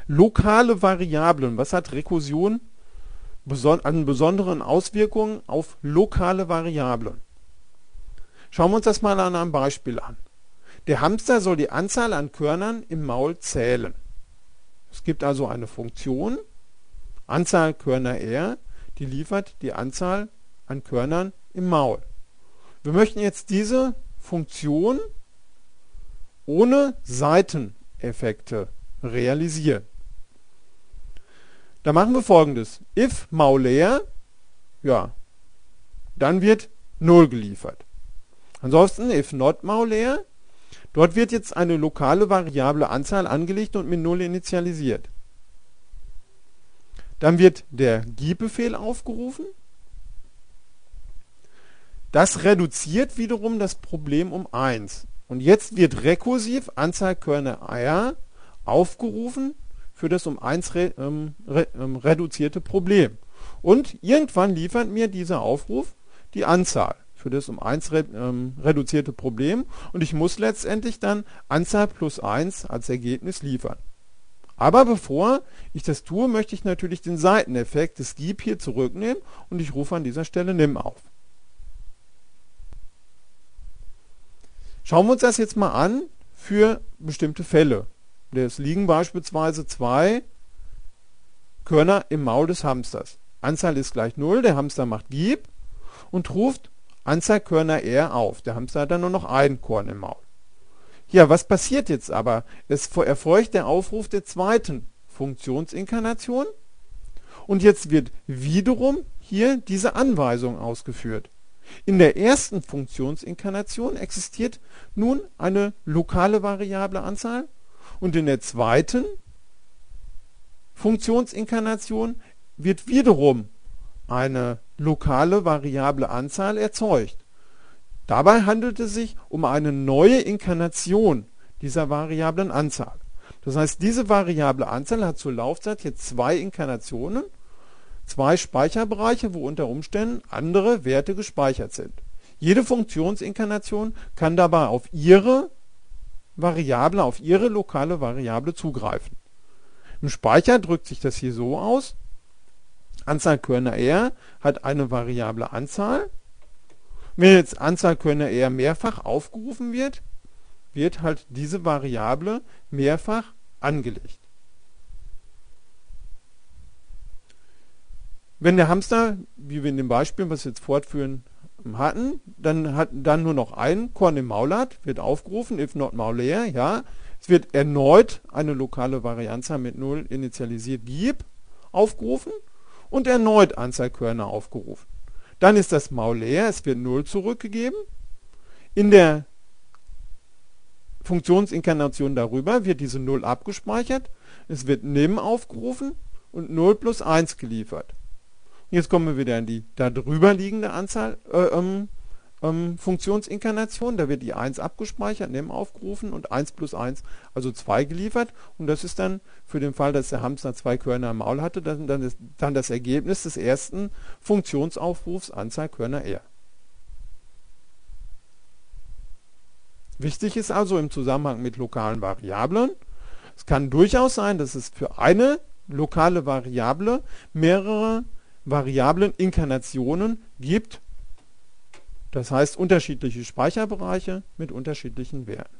Lokale Variablen. Was hat Rekursion an besonderen Auswirkungen auf lokale Variablen? Schauen wir uns das mal an einem Beispiel an. Der Hamster soll die Anzahl an Körnern im Maul zählen. Es gibt also eine Funktion, Anzahl Körner R, die liefert die Anzahl an Körnern im Maul. Wir möchten jetzt diese Funktion ohne Seiteneffekte realisieren. Da machen wir Folgendes. If Maul leer, ja, dann wird 0 geliefert. Ansonsten if not Maul leer, dort wird jetzt eine lokale variable Anzahl angelegt und mit 0 initialisiert. Dann wird der Gib-Befehl aufgerufen. Das reduziert wiederum das Problem um 1. Und jetzt wird rekursiv Anzahl Körner R aufgerufen für das um 1 reduzierte Problem. Und irgendwann liefert mir dieser Aufruf die Anzahl für das um 1 reduzierte Problem. Und ich muss letztendlich dann Anzahl plus 1 als Ergebnis liefern. Aber bevor ich das tue, möchte ich natürlich den Seiteneffekt des Gib hier zurücknehmen und ich rufe an dieser Stelle nimm auf. Schauen wir uns das jetzt mal an für bestimmte Fälle. Es liegen beispielsweise 2 Körner im Maul des Hamsters. Anzahl ist gleich 0, der Hamster macht Gib und ruft Anzahl Körner R auf. Der Hamster hat dann nur noch ein Korn im Maul. Ja, was passiert jetzt aber? Es erfolgt der Aufruf der zweiten Funktionsinkarnation und jetzt wird wiederum hier diese Anweisung ausgeführt. In der ersten Funktionsinkarnation existiert nun eine lokale variable Anzahl und in der zweiten Funktionsinkarnation wird wiederum eine lokale variable Anzahl erzeugt. Dabei handelt es sich um eine neue Inkarnation dieser variablen Anzahl. Das heißt, diese variable Anzahl hat zur Laufzeit jetzt 2 Inkarnationen, 2 Speicherbereiche, wo unter Umständen andere Werte gespeichert sind. Jede Funktionsinkarnation kann dabei auf ihre Variable, auf ihre lokale Variable zugreifen. Im Speicher drückt sich das hier so aus. Anzahl Körner R hat eine variable Anzahl. Wenn jetzt Anzahl Körner R mehrfach aufgerufen wird, wird halt diese Variable mehrfach angelegt. Wenn der Hamster, wie wir in dem Beispiel, was wir jetzt fortführen, hatten, dann nur noch ein Korn im Maul hat, wird aufgerufen, if not Maul leer, ja. Es wird erneut eine lokale Varianzahl mit 0 initialisiert, Gib, aufgerufen und erneut Anzahl Körner aufgerufen. Dann ist das Maul leer, es wird 0 zurückgegeben. In der Funktionsinkarnation darüber wird diese 0 abgespeichert, es wird nimm aufgerufen und 0 plus 1 geliefert. Jetzt kommen wir wieder in die darüber liegende Anzahl Funktionsinkarnation, da wird die 1 abgespeichert, nimm aufgerufen und 1 plus 1, also 2 geliefert. Und das ist dann für den Fall, dass der Hamster 2 Körner im Maul hatte, dann das Ergebnis des ersten Funktionsaufrufs Anzahl Körner R. Wichtig ist also im Zusammenhang mit lokalen Variablen, es kann durchaus sein, dass es für eine lokale Variable mehrere Variablen-Inkarnationen gibt, das heißt unterschiedliche Speicherbereiche mit unterschiedlichen Werten.